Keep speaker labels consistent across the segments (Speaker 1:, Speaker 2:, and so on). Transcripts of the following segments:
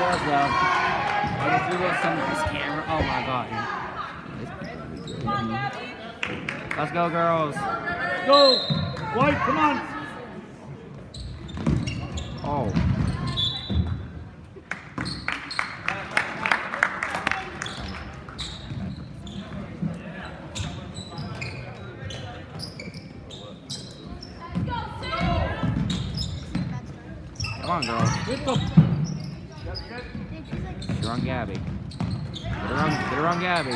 Speaker 1: girls though. Let's do some of this camera. Oh my god. Let's go, girls.
Speaker 2: Go! White, come on!
Speaker 1: Oh. Come on, girls. You're on Gabby. Get her on Gabby.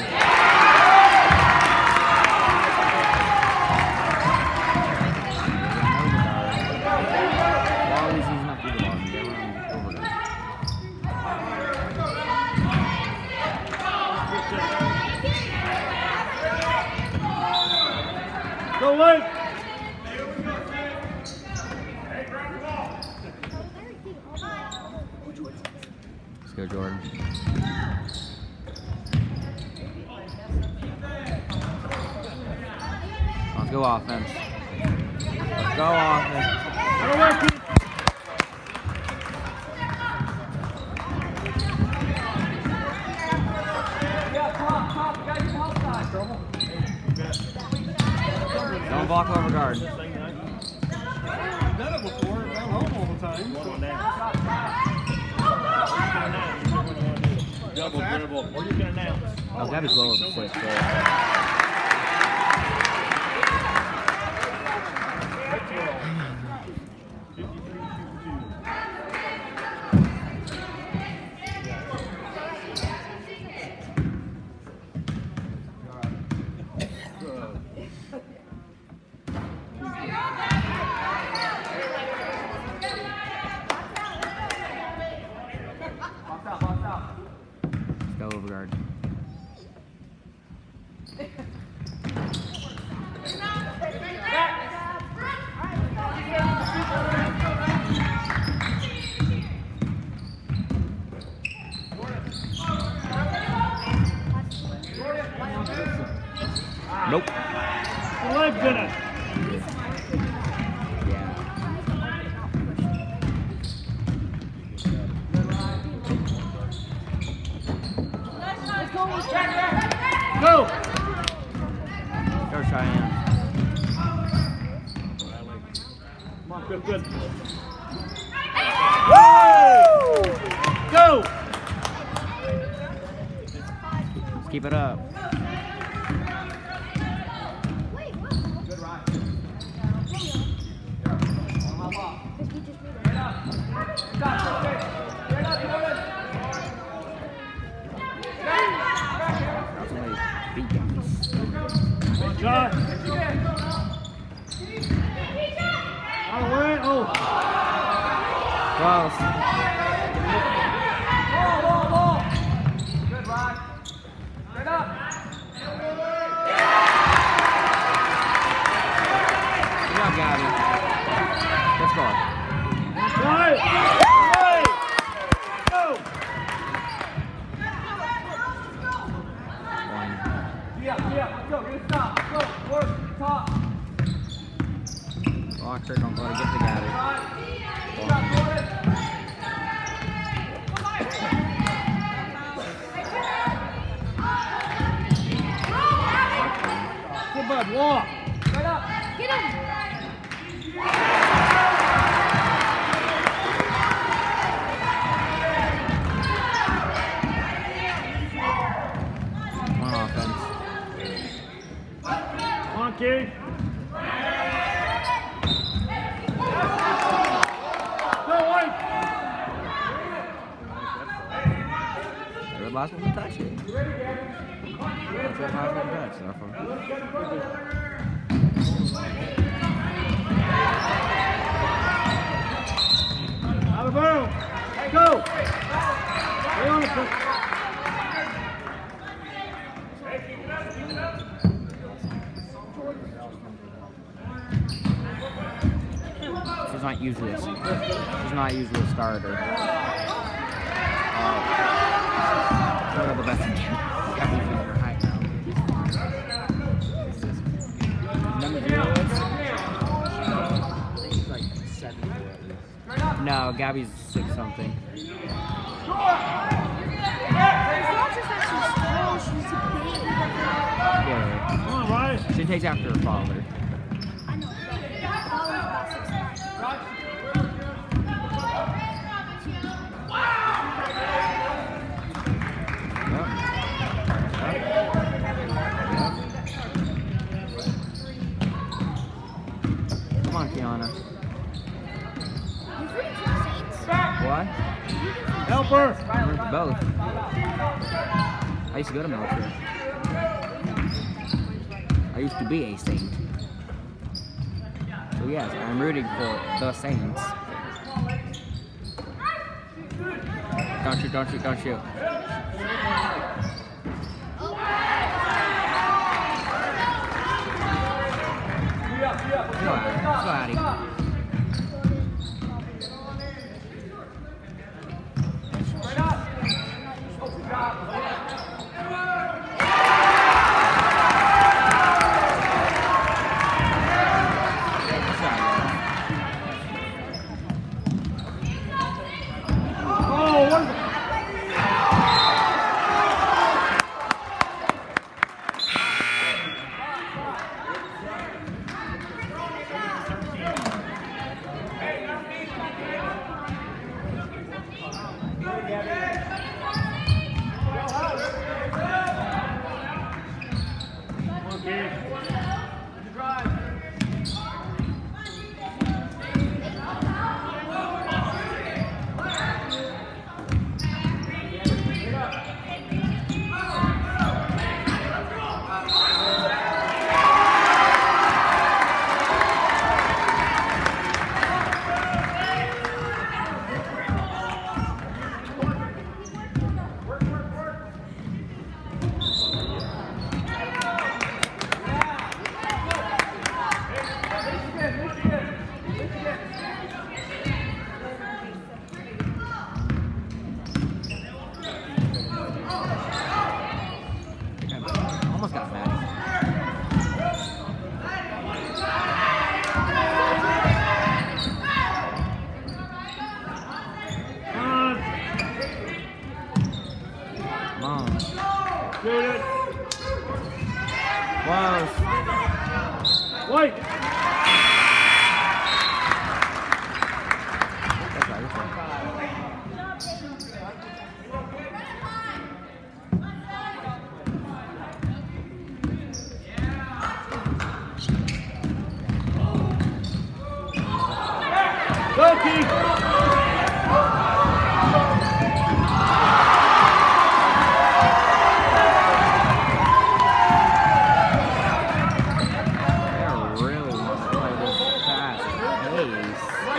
Speaker 1: Wally's using up the ball. Get her on over there.
Speaker 2: Go, White!
Speaker 1: Let's go, Jordan. Let's go offense. Let's go offense. Don't block over guard.
Speaker 2: Done it before. I'm home all the time. Double dribble. Or you can announce.
Speaker 1: Oh, Gabby's low as a 6. Let's go over guard. Nope.
Speaker 2: The legs in it. Go!
Speaker 1: Go, Cheyenne.
Speaker 2: Come on, good.
Speaker 1: Woo!
Speaker 2: Go!
Speaker 1: Let's keep it up.
Speaker 2: Shot. Out of way. Oh.
Speaker 1: Close.
Speaker 3: Ball. Good, Rod. Straight up.
Speaker 1: Good job, Gabby. Good score.
Speaker 2: Right. Go.
Speaker 3: Yeah, let's go. Good stop. Go. Work. Top.
Speaker 1: Locker, don't let her get the Gabby.
Speaker 2: Good bud, walk.
Speaker 3: Straight up.
Speaker 4: Get him!
Speaker 1: One offense.
Speaker 2: Come on, Keith. Go, White.
Speaker 1: They're the last one to touch it. That's the last one to touch, therefore.
Speaker 2: Out of bounds. Go. Stay on it.
Speaker 1: She's not usually a starter. One of the best in the game. Everything in her height now. Number 0 is? I think she's like 7. No, Gabby's 6 something. She takes after her father.
Speaker 4: I know. Father's about 6'9".
Speaker 1: Come on, Kiana.
Speaker 4: You rooting for the Saints?
Speaker 1: What?
Speaker 2: Help her.
Speaker 1: I'm rooting for both. I used to go to military. I used to be a Saint. So yes, I'm rooting for the Saints. Don't shoot, don't shoot, don't shoot. Go Addy.
Speaker 2: Oh, what?
Speaker 1: Almost got Maddie. Come on.
Speaker 2: Shoot it.
Speaker 1: Close.
Speaker 2: Wait.
Speaker 1: That's right, that's right.
Speaker 2: Go, Keith.
Speaker 1: They really want to play this fast pace.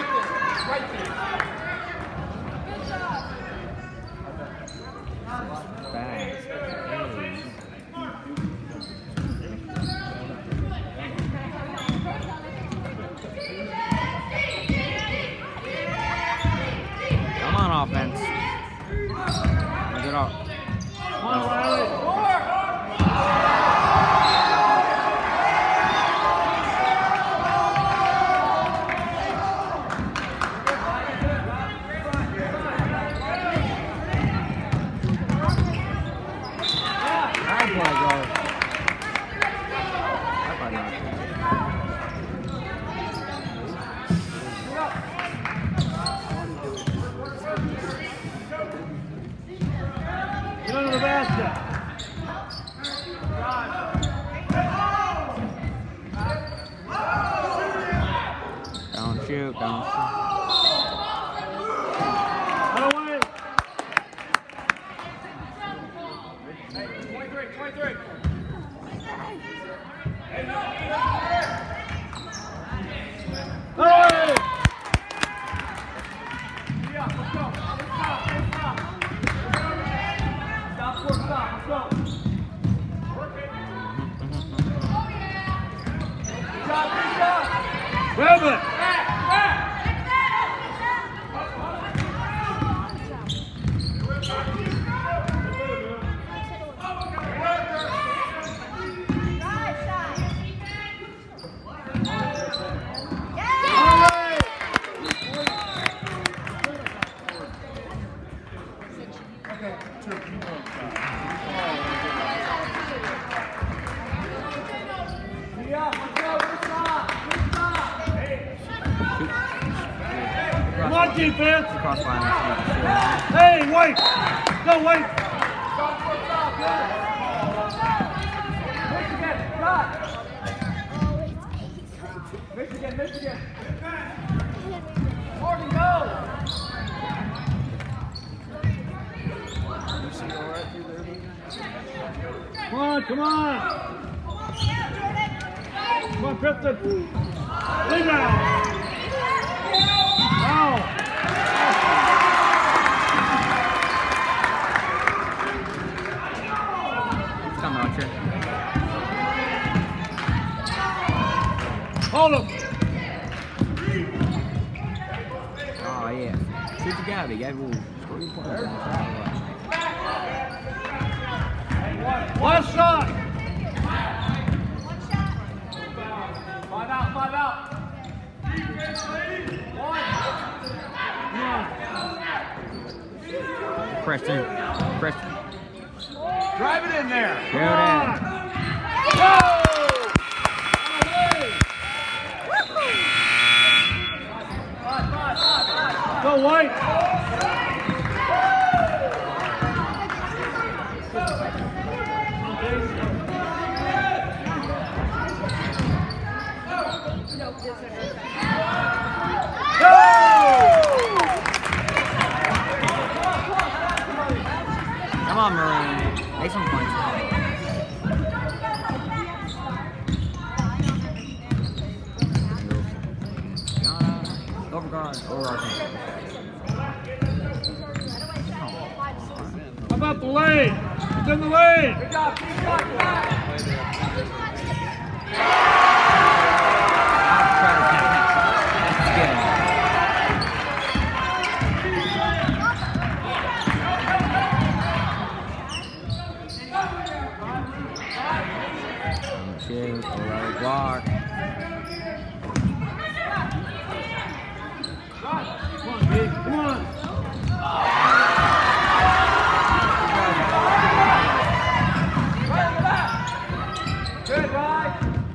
Speaker 1: Fast pace. Come on, offense. Look it up.
Speaker 2: Come on, Riley.
Speaker 1: That boy goes. That boy knocked it.
Speaker 2: Get under the basket.
Speaker 1: Don't shoot, don't shoot.
Speaker 2: Run away.
Speaker 3: 23.
Speaker 2: Hey!
Speaker 3: Yeah, let's go. Stop, let's go. Good job.
Speaker 2: Grab it. on, defense.
Speaker 1: Crossfire.
Speaker 2: Hey, wait. Go, wait.
Speaker 3: Michigan, shot.
Speaker 4: Oh, it's 8.
Speaker 3: Michigan. Morgan, go.
Speaker 2: Come on. Come on, Kristen. Rebound. Foul.
Speaker 1: It's coming, Archer.
Speaker 2: Hold him.
Speaker 1: Oh, yeah. Shoot the guy. They got to score your points.
Speaker 2: Last shot.
Speaker 3: Five out.
Speaker 1: Preston.
Speaker 3: Drive it in there.
Speaker 1: Go down.
Speaker 2: Go, White.
Speaker 1: Come on, Maroon. Make some points. Overguard.
Speaker 2: How about the lane? It's in the lane.
Speaker 3: Good job. Keep shot.
Speaker 1: Block.
Speaker 2: Come on, Gabe. Come on.
Speaker 3: Good, Ryan.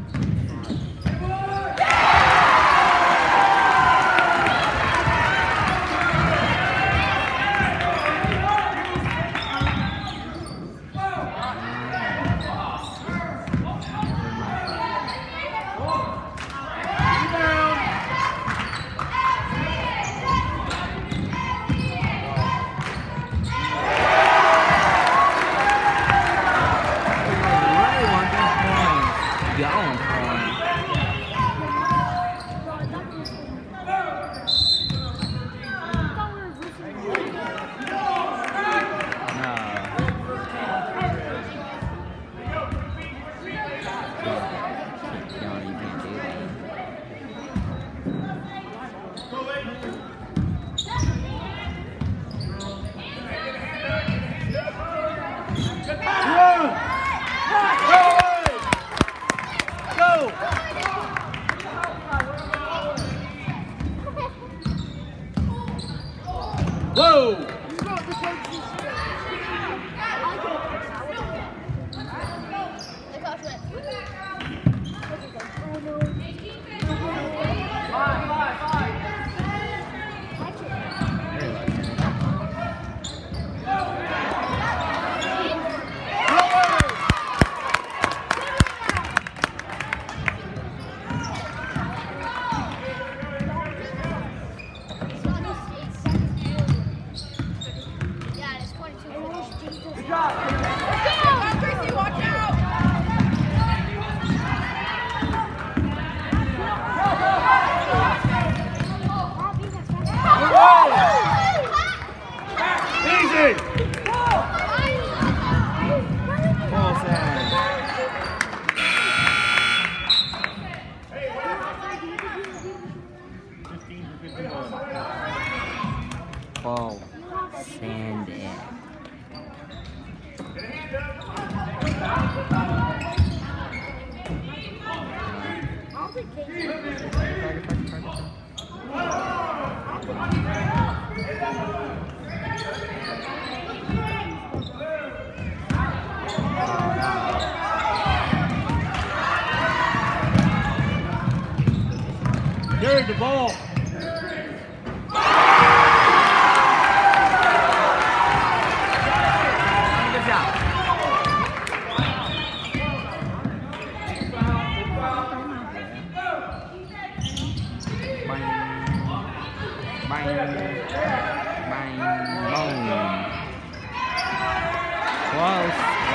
Speaker 2: Whoa!
Speaker 1: Ball. Sand it.
Speaker 2: Carry the ball.
Speaker 1: Close.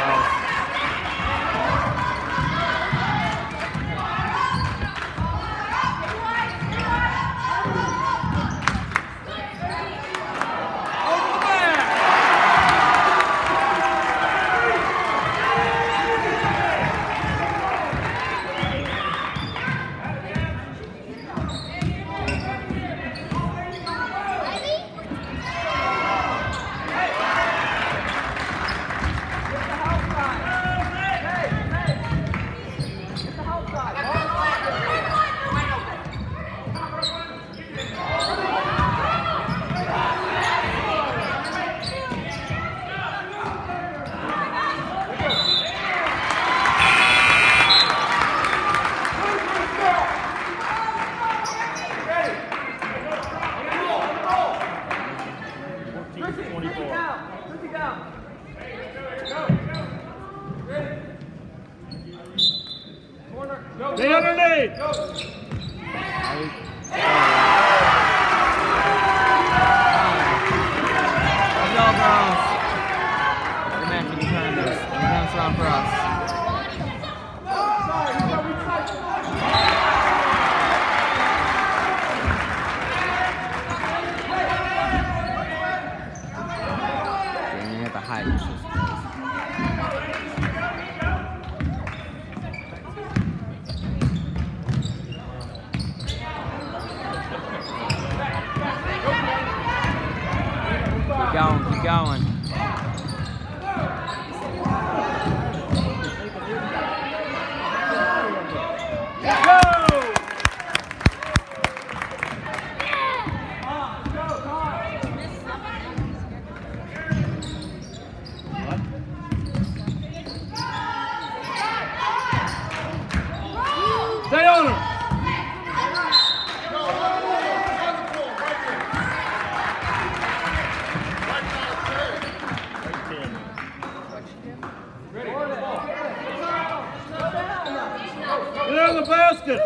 Speaker 2: Stay underneath.
Speaker 1: Let's go, girls. Good match when you turn this. And the dance around for us. And you have to hide this. Keep going.
Speaker 2: Stay on her. Get in the basket.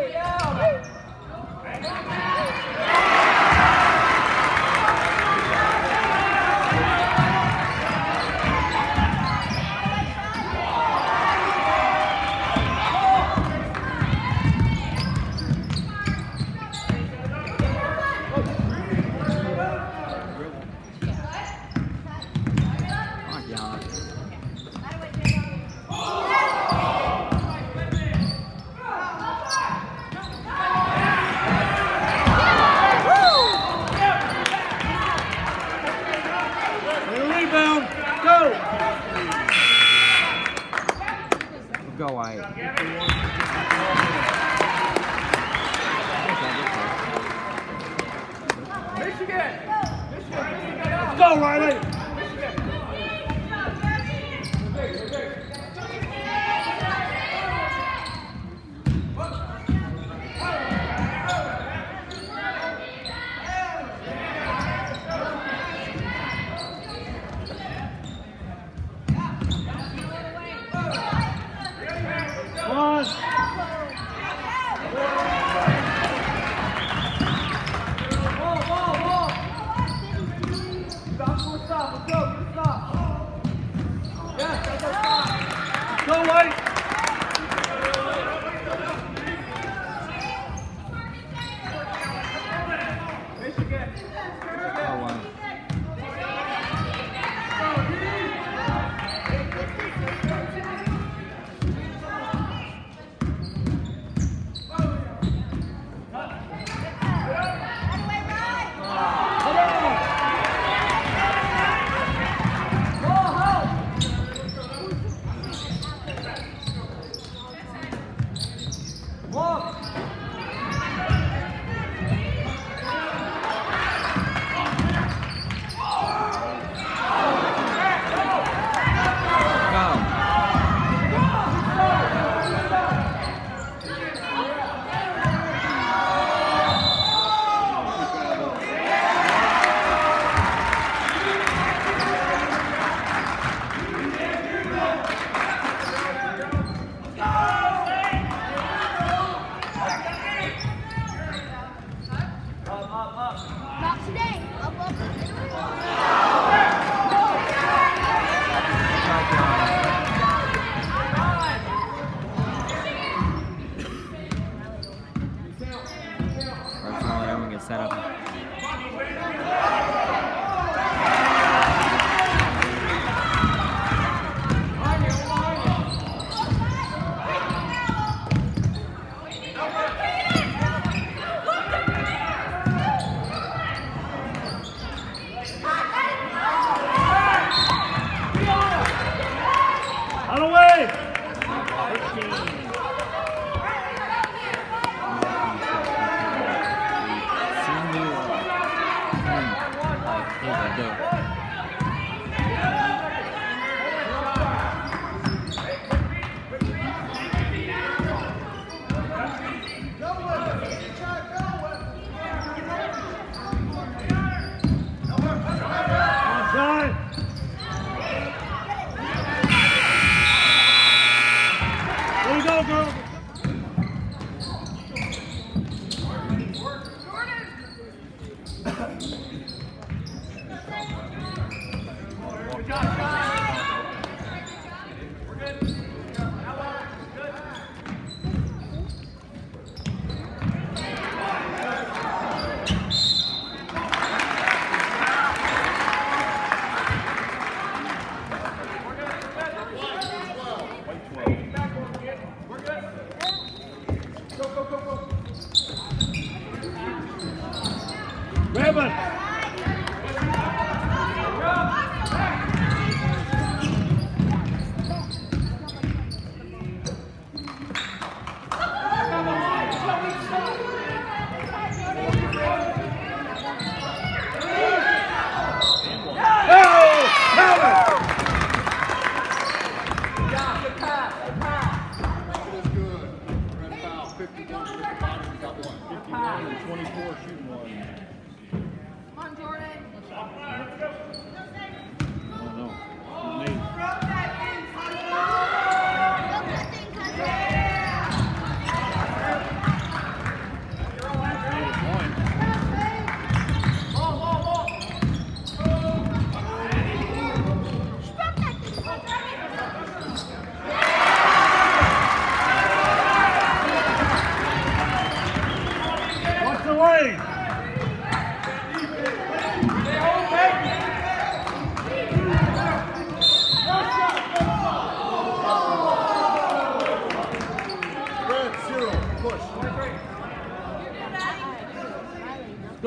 Speaker 1: Go, Wyatt.
Speaker 3: Michigan!
Speaker 2: Let's go, Riley. Go, White!
Speaker 3: Michigan!
Speaker 1: Oh, wow.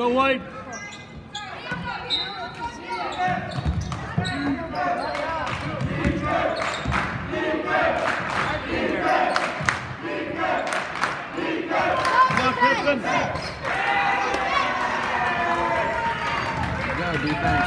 Speaker 2: Go White. Come on, Kristen.
Speaker 1: Go, defense.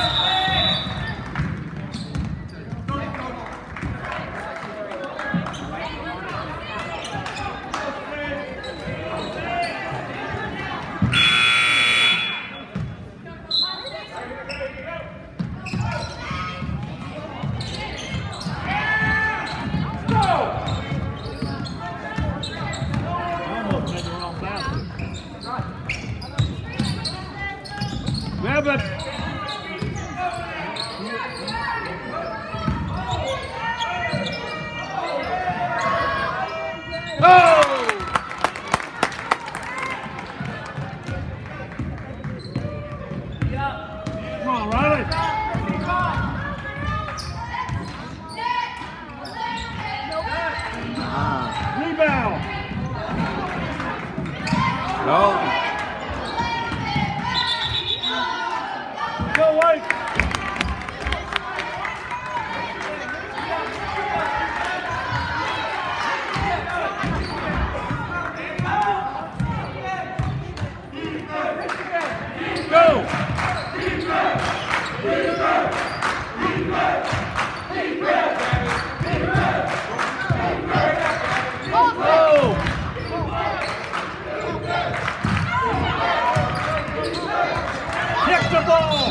Speaker 2: Grab it. Oh! Come on, Riley. Rebound.
Speaker 1: Go.
Speaker 2: Go White. Go. Oh. Kick the ball.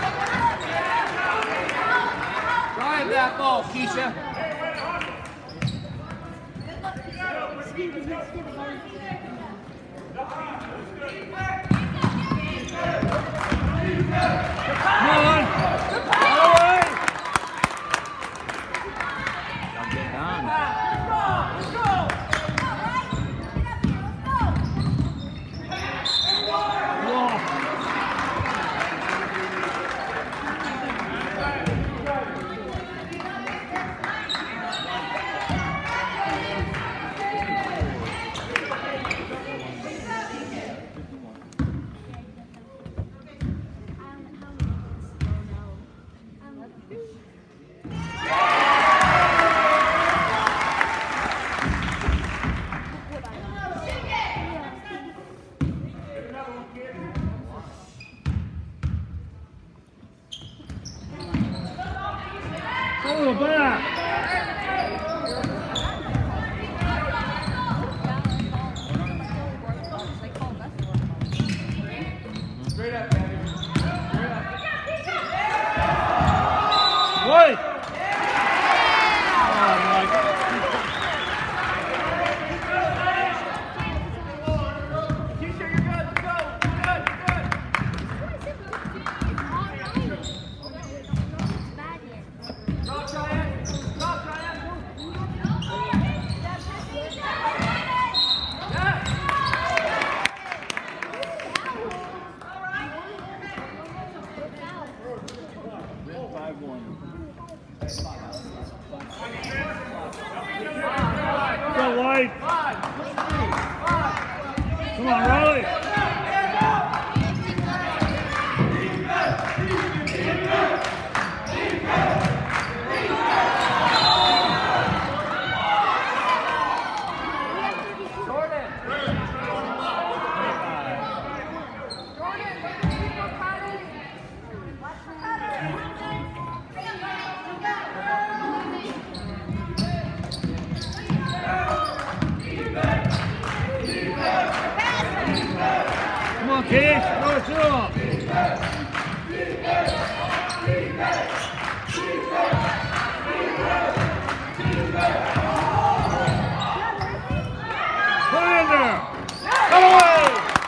Speaker 3: Drive that ball, Keisha.
Speaker 2: Come on. All right.
Speaker 1: Don't get done.
Speaker 2: Go back.
Speaker 3: Straight up, baby. Straight up.
Speaker 2: White.
Speaker 3: Keisha, you're good. Let's go. Good, good. Drop, Cheyenne. Drop, Cheyenne. Yes.
Speaker 2: Go White. Come on, Riley. Come on, Keith. Throw it to him. Put it in there. Come away.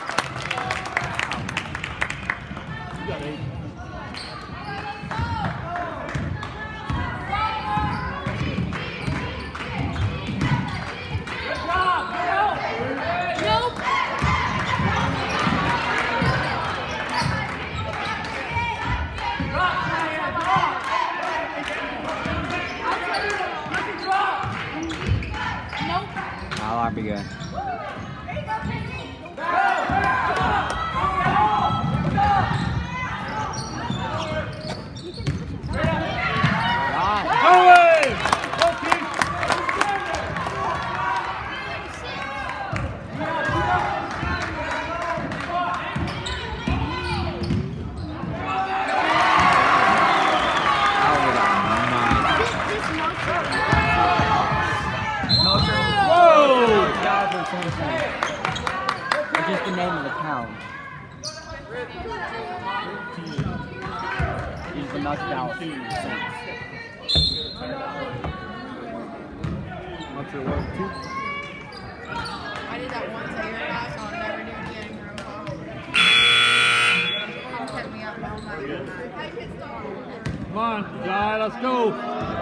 Speaker 2: You got 8.
Speaker 1: I'll be good. just the name of the town.
Speaker 3: He's the knocked out.
Speaker 1: What's your word, too?
Speaker 4: I did that once at your class, I'll never do it again, Grandpa. Mom kept me up all night.
Speaker 2: Come on, Jai, let's go.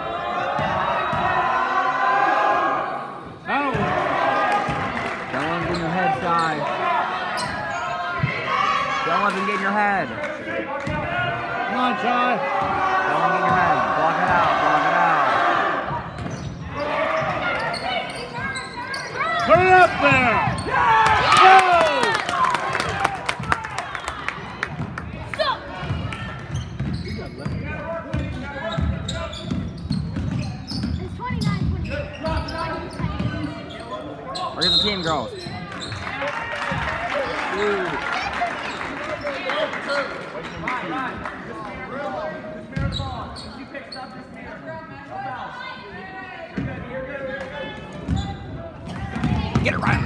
Speaker 2: Out.
Speaker 1: Don't let him get in your head, Shy. Don't let him get in your head.
Speaker 2: Come on, Jai.
Speaker 1: Don't let him get in your head. Block it out. Block it out.
Speaker 2: Put it up there. Go.
Speaker 4: It's 29-28.
Speaker 1: Where's the team, girls? Get it right.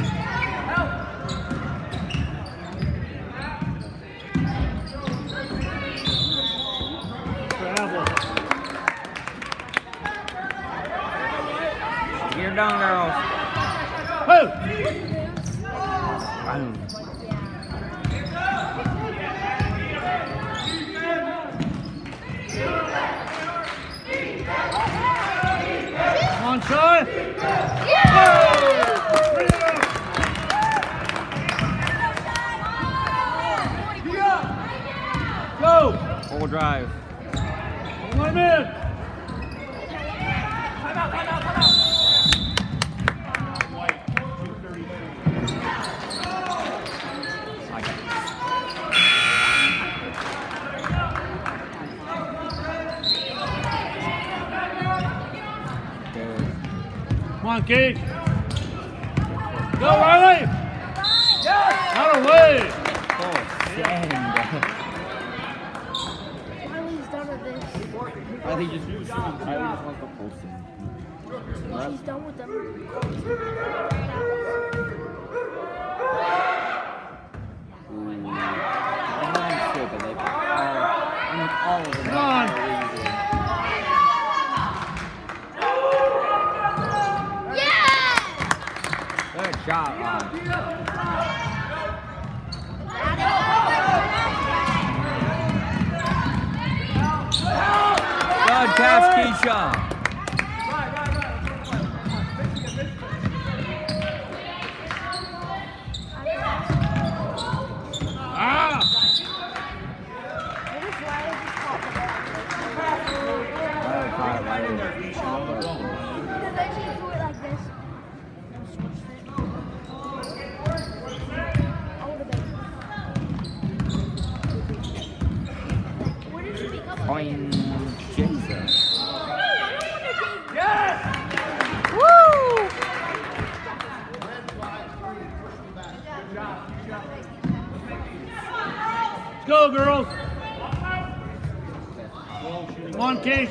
Speaker 2: Travel.
Speaker 1: Get her done, girls.
Speaker 2: Hey.
Speaker 1: Boom.
Speaker 2: Come on, Jai. Go.
Speaker 1: Full drive.
Speaker 2: Let him in. Come on, Kate. Go, Riley. Out of the way.
Speaker 1: Oh, send.
Speaker 4: Riley's done with this.
Speaker 1: Riley just wants the full send.
Speaker 4: She's done with them.
Speaker 1: All of them.
Speaker 2: Come on.
Speaker 4: Yeah!
Speaker 1: Good job, Good catch, Keisha.
Speaker 2: Ah.
Speaker 4: Because I should do it like this. Where did she become?
Speaker 1: Point Jesus.
Speaker 2: Let's go, girls. Come on, Kate.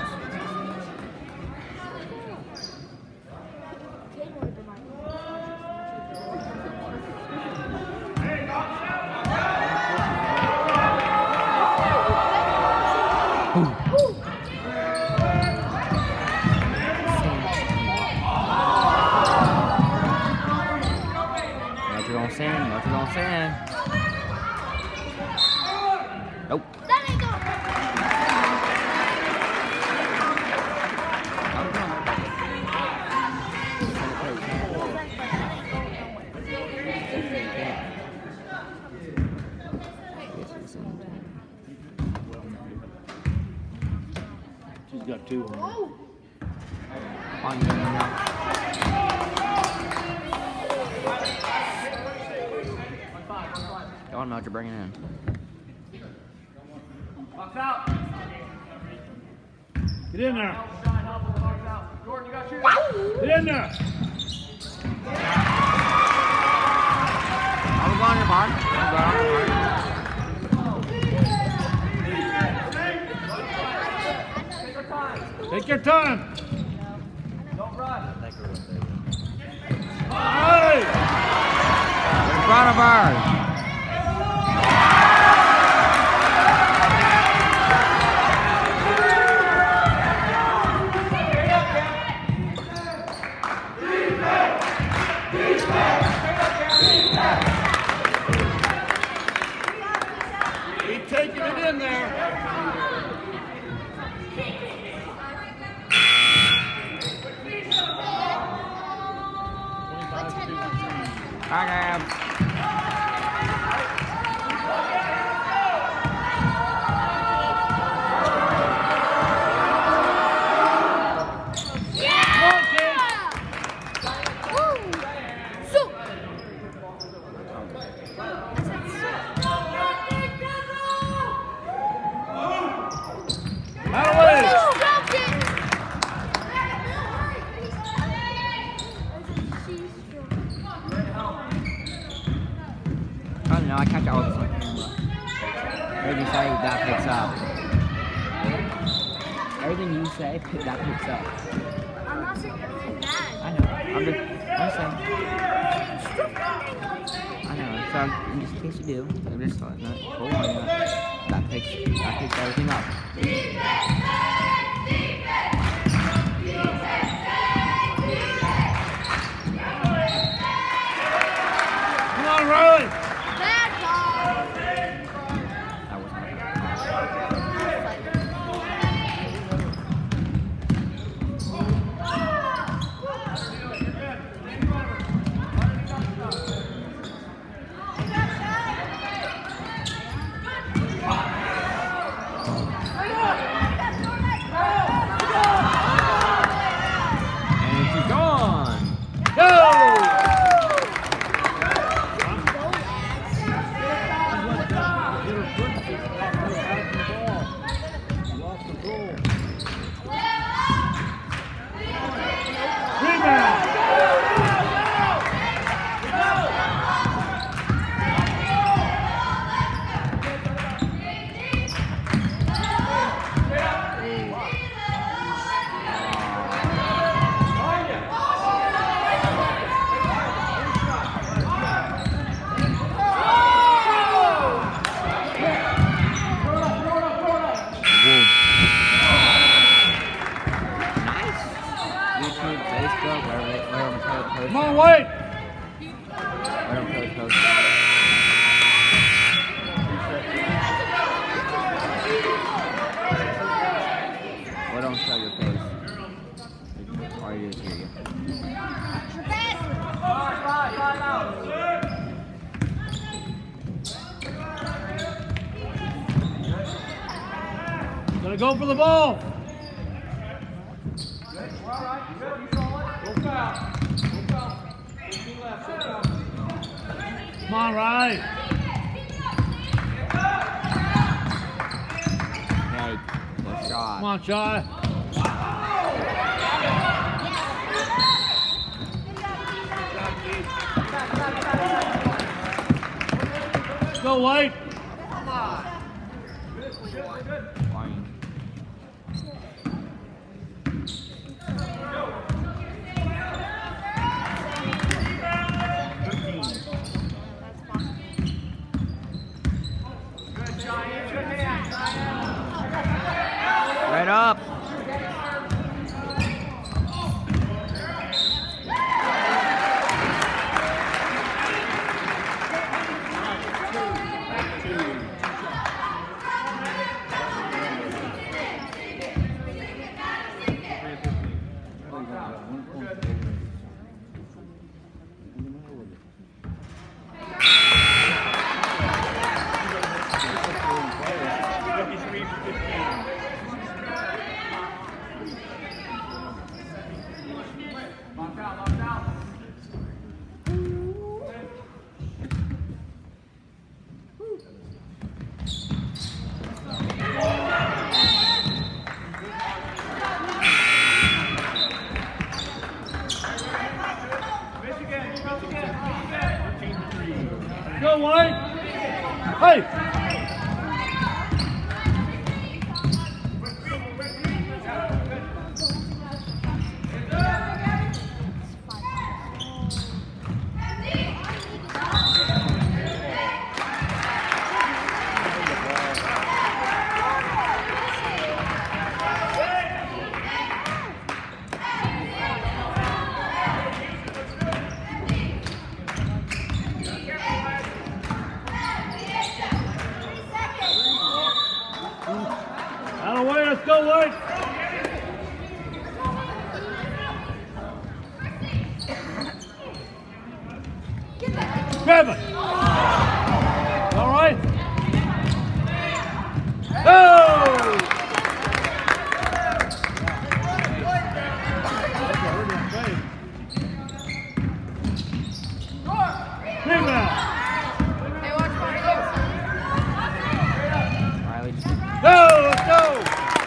Speaker 1: What you gonna send? What you gonna send? Nope.
Speaker 4: Let it go.
Speaker 2: She's got two on her.
Speaker 1: On you now. Go on, Mel, you're bringing it in.
Speaker 3: Box out.
Speaker 2: Get in there.
Speaker 3: Shine, help with the box out. Jordan, you got shoot.
Speaker 2: Get in there.
Speaker 1: I was on your mark. I was on your mark.
Speaker 3: Take your time.
Speaker 2: Take your time.
Speaker 3: Don't run.
Speaker 2: Hey!
Speaker 1: front of her.
Speaker 2: Keep taking it in there.
Speaker 1: Back abs. I don't know, I catch all this on camera. Everything you say, that picks up. Everything you say, that picks up.
Speaker 5: I'm not saying anything bad.
Speaker 1: I know. I'm saying. I know. So, in just in case you do, I'm just letting that. Hold on. That picks everything up.
Speaker 2: Come on, Riley.
Speaker 5: Bad ball.
Speaker 1: That was not and she's gone.
Speaker 2: Go! Rebound!
Speaker 1: YouTube, Facebook, where I'm posting.
Speaker 2: Come on, Wade!
Speaker 1: Where I'm posting. Well, don't show your face. All you do is hear you.
Speaker 2: Gonna go for the ball. Come on, Riley.
Speaker 1: Hey, good shot.
Speaker 2: Come on, Shy. Go, White.
Speaker 1: Fine. Right up.
Speaker 2: Go, White. Hey. Grab it. All right. Oh! Rebound.
Speaker 4: Hey, watch my
Speaker 1: Riley just
Speaker 2: Go, let's go.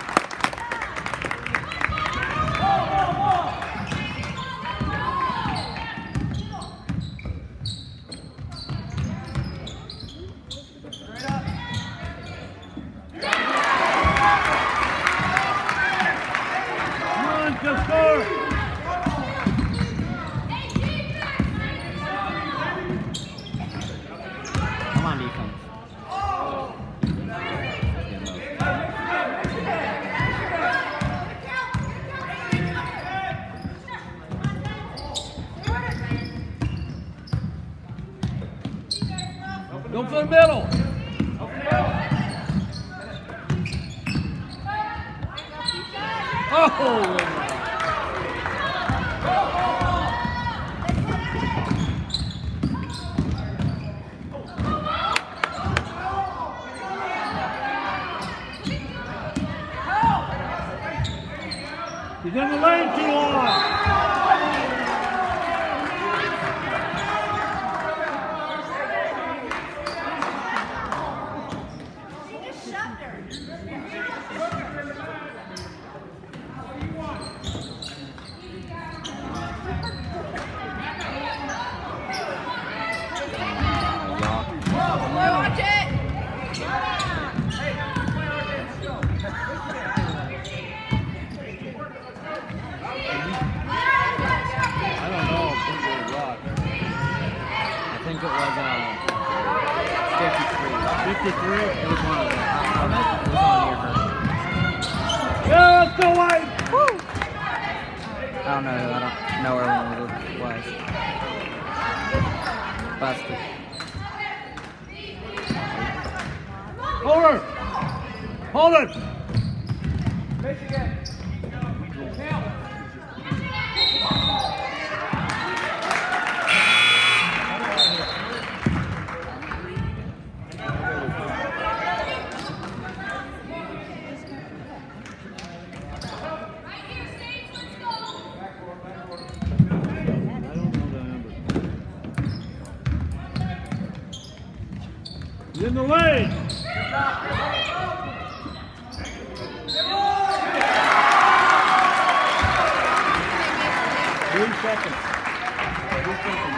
Speaker 2: Come on, just score.
Speaker 1: come on defense.
Speaker 2: Go for the middle. Oh! He's in the lane too long.
Speaker 4: Watch it!
Speaker 2: I don't know if this will rock.
Speaker 1: I think it was 53.
Speaker 2: 53.
Speaker 1: It was one of them. It was on near her.
Speaker 2: Yeah, let's go, White.
Speaker 1: I don't know where one of them was. Busted.
Speaker 2: Hold her. Hold it.
Speaker 3: Michigan.
Speaker 2: He's in the lane. 3 seconds. 3 seconds.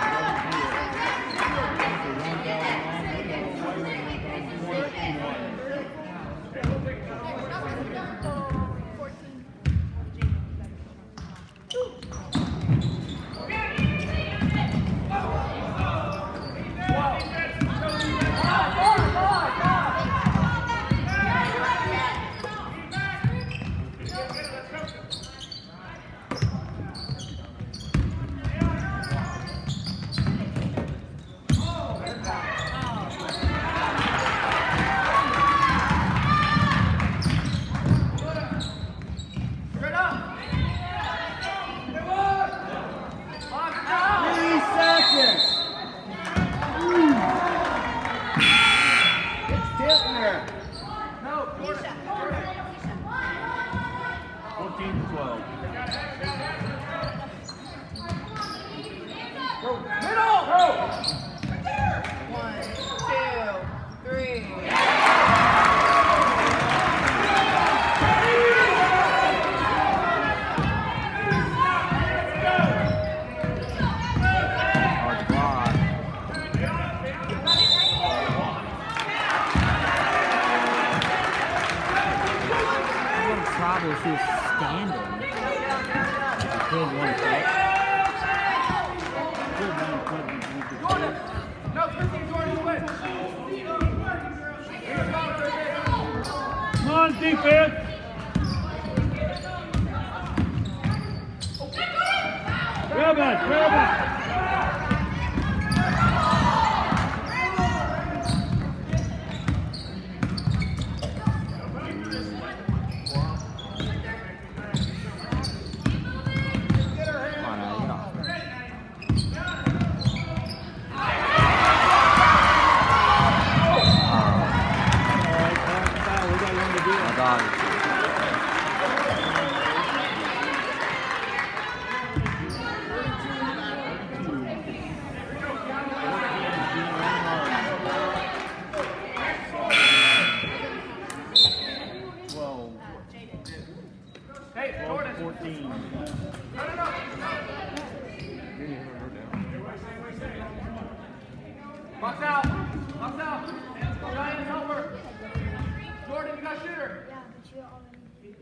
Speaker 1: Probably she was standing. She did one kick.
Speaker 3: No, Christine, Jordan, win.
Speaker 2: Come on, defense. Grab it, grab it. 14.
Speaker 3: Box out. Box out. Ryan, helper. Jordan, you got shooter.
Speaker 5: Yeah, but you already.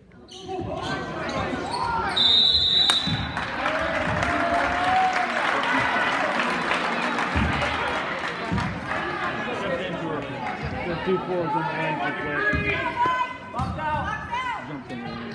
Speaker 2: The 2 forwards on the ankle quick.
Speaker 3: Box out.
Speaker 2: Jumped in the lane.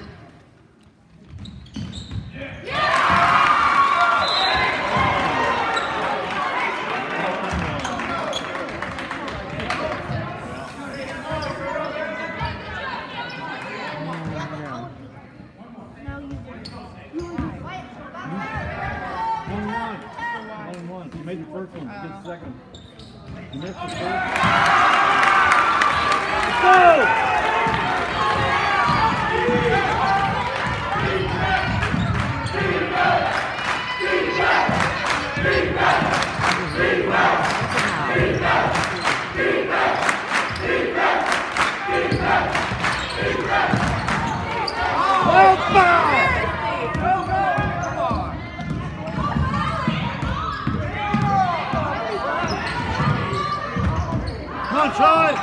Speaker 5: No, you didn't. You were doing it.
Speaker 2: 1-1. You made the first one. Get the second. You missed the first. Go! Come on, Charlie!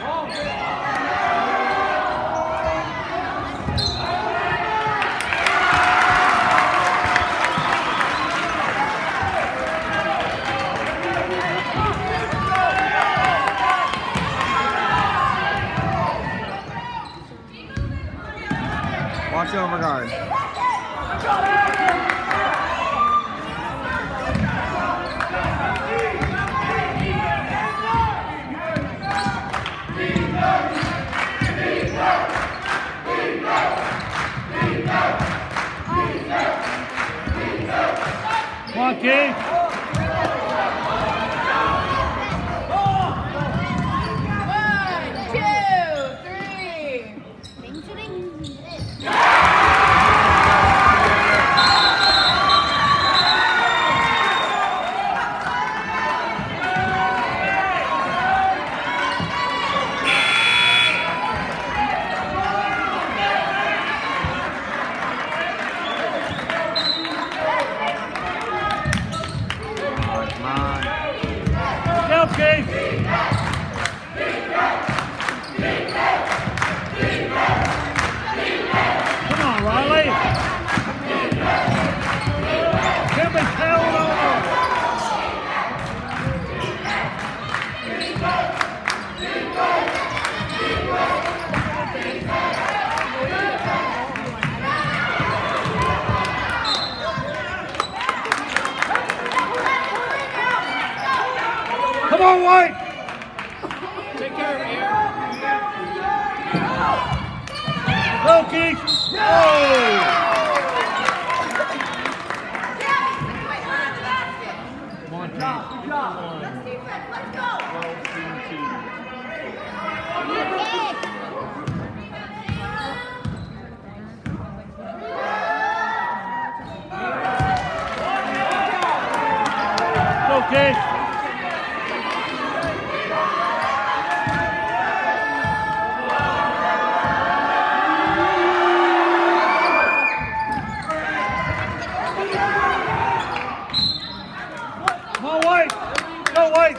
Speaker 1: Watch over guard.
Speaker 2: Come on, Keith! Keith! Come on, Riley! Can't be tailing over! Come on, White!
Speaker 3: Take care of it here.
Speaker 2: Go, Keith! Oh! Come on, Keith. Go, Keith! Come on, White! Go, White!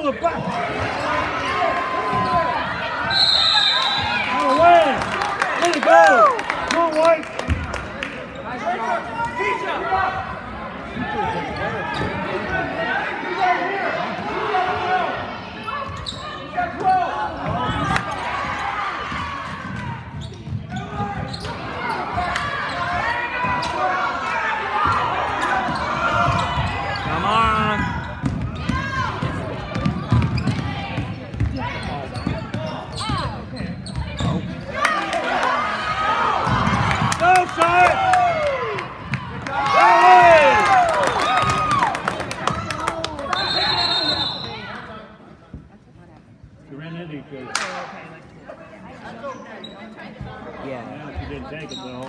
Speaker 2: the back. Out of the way. Let it go. Come on, White.
Speaker 1: Come on.
Speaker 2: Go, side. You ran into each other.
Speaker 1: Yeah.
Speaker 2: Yeah, she didn't take it though.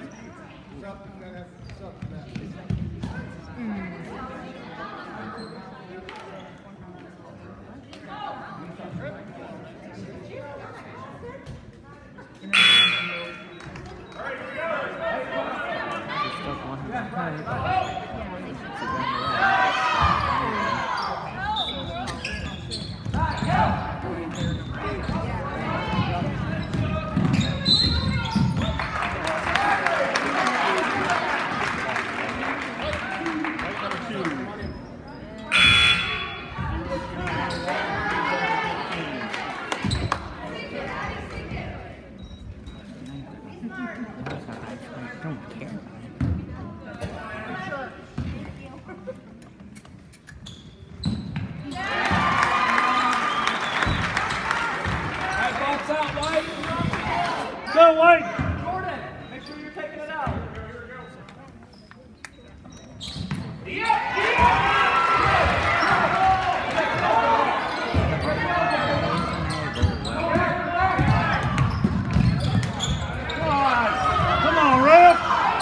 Speaker 1: She's stuck 100. I don't care.
Speaker 3: Box out, White.
Speaker 2: Go, White.
Speaker 3: Jordan, make sure you're taking it out.
Speaker 2: Come on, ref.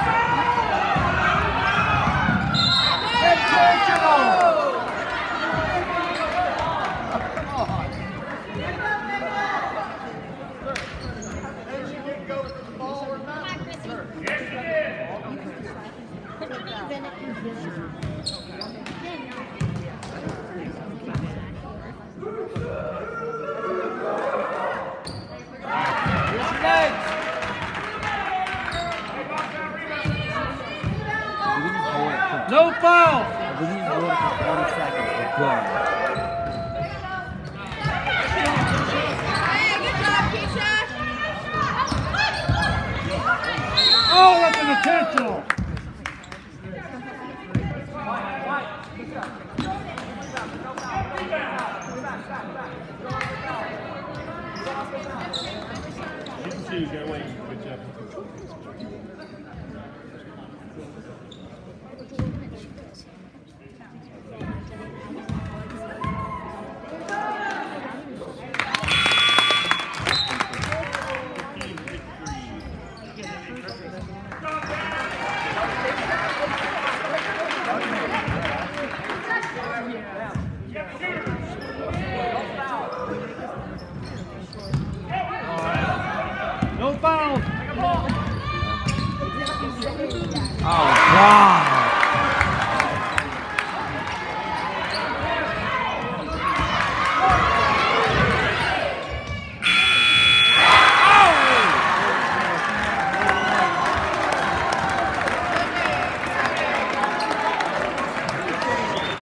Speaker 2: No foul.
Speaker 1: If we just hold it for 40 seconds, we're good.
Speaker 4: Hey, good job, Keisha.
Speaker 2: Oh, that's an intentional. You can see you got away. Good job. No foul.
Speaker 1: Oh, God.